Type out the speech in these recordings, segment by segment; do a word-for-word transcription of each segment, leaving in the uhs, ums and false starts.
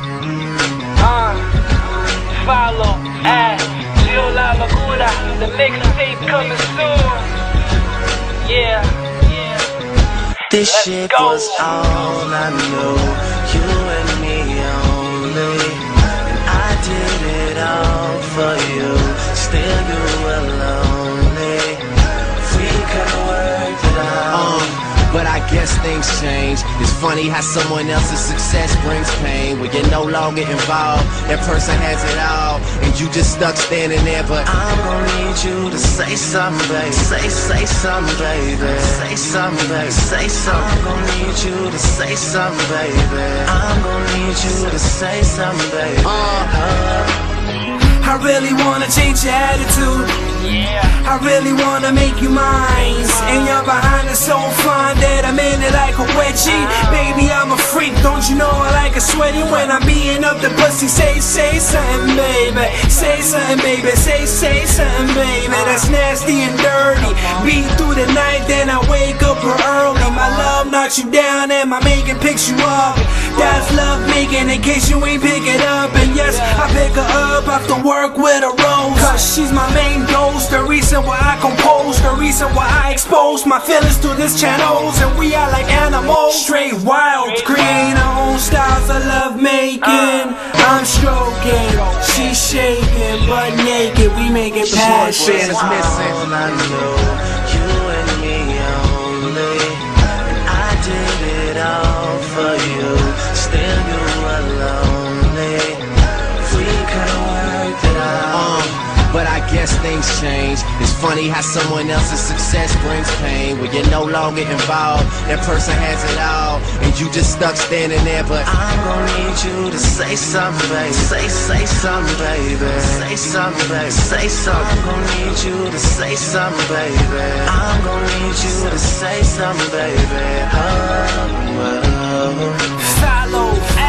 Uh, follow at Locura, the mixtape coming soon. Yeah, yeah. This Let's shit go. was all I knew, you and me only. And I did it all for you, still you were lonely. We could've worked it out. Um, But I guess things change. It's funny how someone else's success brings pain. When you're no longer involved, that person has it all, and you just stuck standing there. But I'm gonna need you to say something, baby. Say, say something, baby. Say something, baby. Say something. I'm gonna need you to say something, baby. I'm gonna need you to say something, baby. Uh, I really wanna change your attitude. Yeah. I really wanna make you mine. And you're behind it so fine that I'm in it like a wedgie. Baby, I'm a freak, don't you know I like a sweaty. When I'm beating up the pussy, say, say something, baby. Say something, baby, say, say something, baby. That's nasty and dirty. Beat through the night, then I wake up early. My love knocks you down and my making picks you up. That's love making, in case you ain't pick it up. And yes, I pick her up after work with a rose, cause she's my main dose. The reason why I compose, the reason why I expose my feelings to this channels. And we are like animals, straight wild, creating our own styles of love making. I'm stroking, she's shaking, but naked, we make it passion. is missing. all I knew, you and me only. And I did it all for you, still you were lonely. We could've worked it out. Um, But I guess things change. It's funny how someone else's success brings pain. When you're no longer involved, that person has it all, and you just stuck standing there. But I'm gonna need you to say something, baby. Say, say something, baby. Say something, baby. Say something. I'm gonna need you to say something, baby. I'm gonna need you to say something, baby. Oh, oh. Follow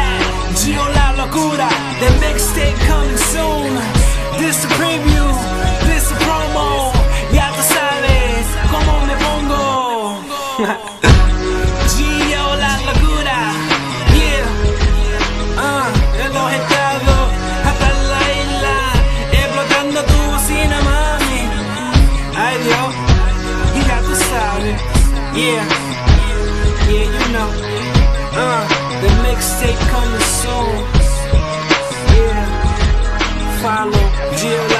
at Locura, the mixtape coming soon. This the preview, this the promo. Ya tú sabes cómo me pongo. Gio la locura, yeah. Ah, en los estados hasta la isla, explotando tu bocina, mami. Ay Dios, y ya tú sabes, yeah, yeah, you know. Uh, the mixtape coming soon. Yeah, follow Gio.